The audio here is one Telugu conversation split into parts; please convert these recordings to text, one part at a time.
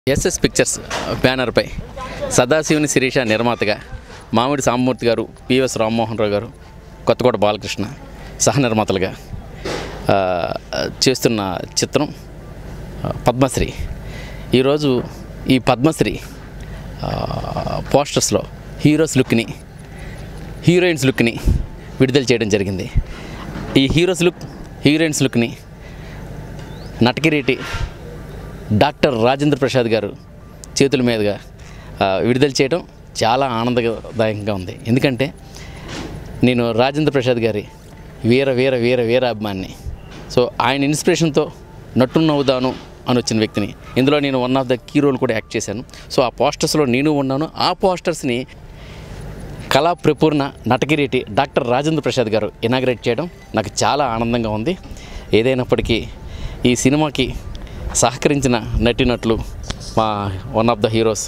ఎస్ఎస్ పిక్చర్స్ బ్యానర్పై సదాశివుని శిరీష నిర్మాతగా మామిడి సాంబమూర్తి గారు, పిఎస్ రామ్మోహన్ రావు గారు, కొత్తకోట బాలకృష్ణ సహ నిర్మాతలుగా చేస్తున్న చిత్రం పద్మశ్రీ. ఈరోజు ఈ పద్మశ్రీ పోస్టర్స్లో హీరోయిన్స్ లుక్ని విడుదల చేయడం జరిగింది. ఈ హీరోయిన్స్ లుక్ని నటకిరీటి డాక్టర్ రాజేంద్ర ప్రసాద్ గారు చేతుల మీదుగా విడుదల చేయడం చాలా ఆనందదాయకంగా ఉంది. ఎందుకంటే నేను రాజేంద్ర ప్రసాద్ గారి వీర అభిమాని. సో ఆయన ఇన్స్పిరేషన్తో నవ్వుదాను అని వచ్చిన వ్యక్తిని. ఇందులో నేను one of the key role కూడా యాక్ట్ చేశాను. సో ఆ పోస్టర్స్లో నేను ఉన్నాను. ఆ పోస్టర్స్ని కళా ప్రపూర్ణ నటకిరీటి డాక్టర్ రాజేంద్ర ప్రసాద్ గారు ఇనాగ్రేట్ చేయడం నాకు చాలా ఆనందంగా ఉంది. ఏదైనప్పటికీ ఈ సినిమాకి సహకరించిన నటీనటులు మా one of the heroes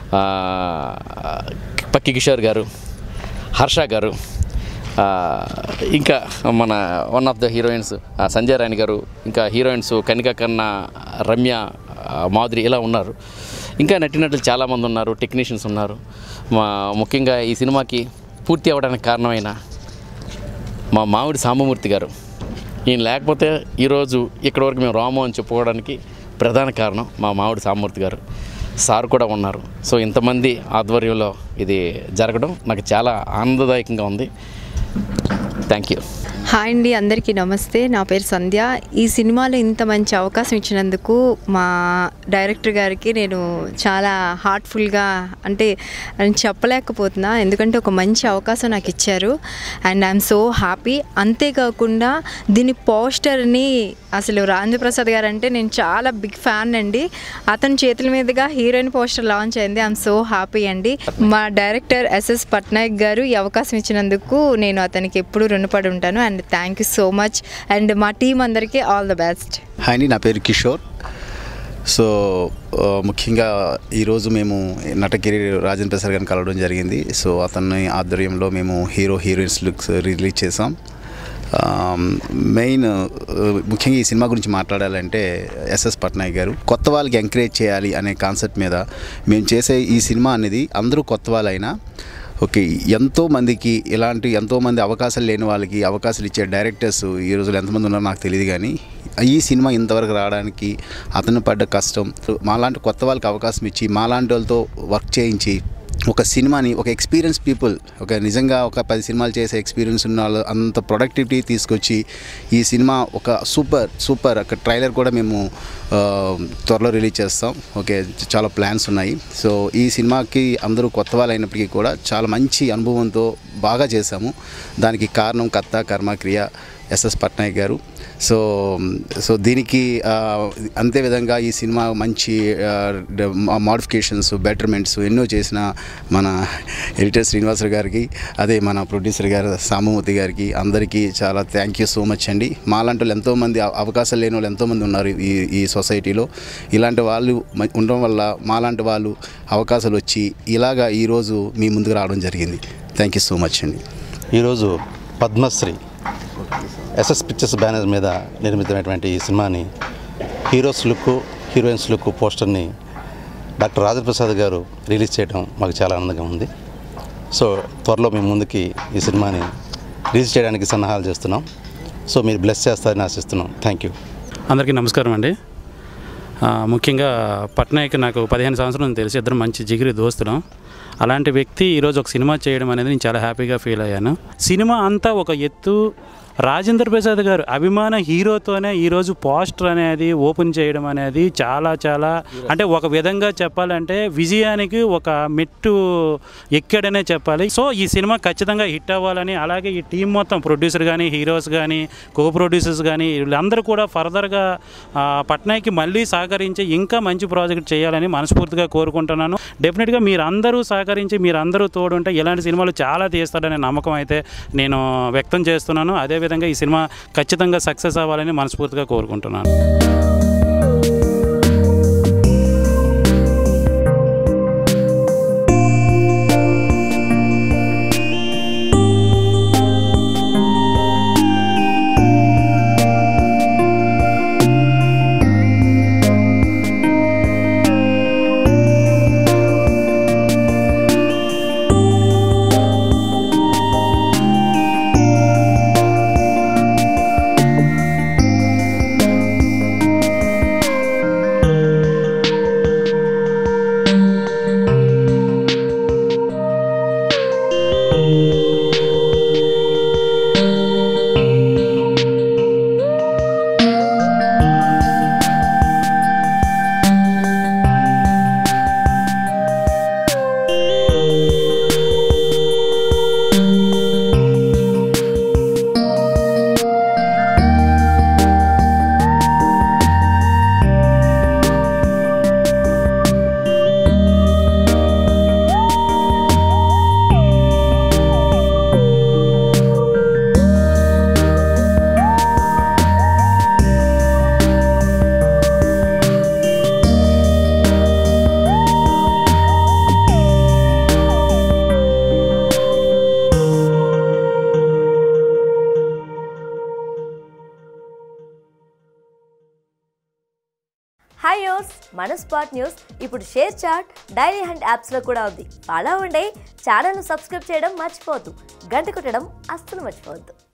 Pakki Kishore గారు, హర్ష గారు, ఇంకా మన one of the heroines Sanjay Rani గారు, ఇంకా హీరోయిన్స్ కనికా కన్నా, రమ్య, మాధురి ఇలా ఉన్నారు. ఇంకా నటీనటులు చాలామంది ఉన్నారు, టెక్నీషియన్స్ ఉన్నారు. ముఖ్యంగా ఈ సినిమాకి పూర్తి అవ్వడానికి కారణమైన మా మామిడి సాంబమూర్తి గారు. ఈయన లేకపోతే ఈరోజు ఇక్కడి వరకు మేము రాము అని చెప్పుకోవడానికి ప్రధాన కారణం మా మామిడి సాంబమూర్తి గారు. సార్ కూడా ఉన్నారు. సో ఇంతమంది ఆధ్వర్యంలో ఇది జరగడం నాకు చాలా ఆనందదాయకంగా ఉంది. Thank you. హాయ్ అండి, అందరికీ నమస్తే. నా పేరు సంధ్య. ఈ సినిమాలో ఇంత మంచి అవకాశం ఇచ్చినందుకు మా డైరెక్టర్ గారికి నేను చాలా హార్ట్ఫుల్గా నేను చెప్పలేకపోతున్నా. ఎందుకంటే ఒక మంచి అవకాశం నాకు ఇచ్చారు అండ్ ఐఎమ్ సో హ్యాపీ. అంతేకాకుండా దీని పోస్టర్ని అసలు రాజేంద్ర ప్రసాద్ గారు అంటే నేను చాలా బిగ్ ఫ్యాన్ అండి. అతని చేతుల మీదుగా హీరోయిన్ పోస్టర్ లాంచ్ అయింది. ఐఎమ్ సో హ్యాపీ అండి. మా డైరెక్టర్ ఎస్ఎస్ పట్నాయక్ గారు ఈ అవకాశం ఇచ్చినందుకు నేను అతనికి ఎప్పుడూ రుణపడి ఉంటాను. And thank you so much. And మా టీం అందరికీ ఆల్ ద బెస్ట్. హాయ్ అండి, నా పేరు కిషోర్. సో ముఖ్యంగా ఈరోజు మేము నటగిరి రాజేంద్ర ప్రసాద్ గారిని కలవడం జరిగింది. సో అతని ఆధ్వర్యంలో మేము హీరోయిన్స్ లుక్స్ రిలీజ్ చేసాం. మెయిన్ ముఖ్యంగా ఈ సినిమా గురించి మాట్లాడాలంటే ఎస్ఎస్ పట్నాయక్ గారు కొత్త వాళ్ళకి ఎంకరేజ్ చేయాలి అనే కాన్సెప్ట్ మీద మేము చేసే ఈ సినిమా అనేది అందరూ కొత్త వాళ్ళైనా ఓకే, ఎంతోమందికి ఎంతోమంది అవకాశాలు లేని వాళ్ళకి అవకాశాలు ఇచ్చే డైరెక్టర్స్ ఈ రోజుల్లో ఎంతమంది ఉన్నారో నాకు తెలియదు. కానీ ఈ సినిమా ఇంతవరకు రావడానికి అతను పడ్డ కష్టం, మాలాంటి కొత్త వాళ్ళకి అవకాశం ఇచ్చి మాలాంటి వాళ్ళతో వర్క్ చేయించి ఒక సినిమాని ఒక ఎక్స్పీరియన్స్ పీపుల్ నిజంగా ఒక 10 సినిమాలు చేసే ఎక్స్పీరియన్స్ ఉన్న వాళ్ళు అంత ప్రొడక్టివిటీ తీసుకొచ్చి ఈ సినిమా ఒక సూపర్ ఒక ట్రైలర్ కూడా మేము త్వరలో రిలీజ్ చేస్తాం. ఓకే, చాలా ప్లాన్స్ ఉన్నాయి. సో ఈ సినిమాకి అందరూ కొత్త వాళ్ళు అయినప్పటికీ కూడా చాలా మంచి అనుభవంతో బాగా చేశాము. దానికి కారణం కర్త కర్మ క్రియ ఎస్ఎస్ పట్నాయక్ గారు. సో దీనికి అంతే విధంగా ఈ సినిమా మంచి మోడిఫికేషన్స్, బెటర్మెంట్స్ ఎన్నో చేసిన మన ఎడిటర్ శ్రీనివాసరావు గారికి, అదే మన ప్రొడ్యూసర్ గారు సాంబమూర్తి గారికి, అందరికీ చాలా థ్యాంక్ యూ సో మచ్ అండి. మాలాంటి వాళ్ళు ఎంతోమంది అవకాశాలు లేని వాళ్ళు ఎంతోమంది ఉన్నారు ఈ సొసైటీలో. ఇలాంటి వాళ్ళు ఉండడం వల్ల మాలాంటి వాళ్ళు అవకాశాలు వచ్చి ఇలాగా ఈరోజు మీ ముందుకు రావడం జరిగింది. థ్యాంక్ యూ సో మచ్ అండి. ఈరోజు పద్మశ్రీ ఎస్ఎస్ పిక్చర్స్ బ్యానర్ మీద నిర్మితమైనటువంటి ఈ సినిమాని హీరోయిన్స్ లుక్ పోస్టర్ని డాక్టర్ రాజేంద్ర ప్రసాద్ గారు రిలీజ్ చేయడం మాకు చాలా ఆనందంగా ఉంది. సో త్వరలో మేము ముందుకి ఈ సినిమాని రిలీజ్ చేయడానికి సన్నాహాలు చేస్తున్నాం. సో మీరు బ్లెస్ చేస్తారని ఆశిస్తున్నాం. Thank you. అందరికీ నమస్కారం అండి. ముఖ్యంగా పట్నాయక్ నాకు 15 సంవత్సరాలు తెలిసి, ఇద్దరు మంచి జిగిరి దోస్తులం. అలాంటి వ్యక్తి ఈరోజు ఒక సినిమా చేయడం అనేది నేను చాలా హ్యాపీగా ఫీల్ అయ్యాను. సినిమా అంతా ఒక ఎత్తు, రాజేంద్ర ప్రసాద్ గారు అభిమాన హీరోతోనే ఈరోజు పోస్టర్ అనేది ఓపెన్ చేయడం అనేది చాలా అంటే ఒక విధంగా చెప్పాలంటే విజయానికి ఒక మెట్టు ఎక్కడనే చెప్పాలి. సో ఈ సినిమా ఖచ్చితంగా హిట్ అవ్వాలని, అలాగే ఈ టీం మొత్తం ప్రొడ్యూసర్ కానీ, హీరోస్ కానీ, కో ప్రొడ్యూసర్స్ కానీ వీళ్ళందరూ కూడా ఫర్దర్గా పట్నాయక్కి మళ్ళీ సహకరించి ఇంకా మంచి ప్రాజెక్ట్ చేయాలని మనస్ఫూర్తిగా కోరుకుంటున్నాను. డెఫినెట్గా మీరందరూ సహకరించి మీరందరూ తోడుంటే ఇలాంటి సినిమాలు చాలా తీస్తాడనే నమ్మకం అయితే నేను వ్యక్తం చేస్తున్నాను. అదేవిధంగా ఈ సినిమా ఖచ్చితంగా సక్సెస్ అవ్వాలని మనస్ఫూర్తిగా కోరుకుంటున్నాను. హాయ్ యోర్స్ మన స్పాట్ న్యూస్ ఇప్పుడు షేర్ చాట్, డైలీ హంట్ యాప్స్లో కూడా ఉంది. అలా ఉండే ఛానల్ను సబ్స్క్రైబ్ చేయడం మర్చిపోవద్దు. గంట కొట్టడం అస్సలు మర్చిపోవద్దు.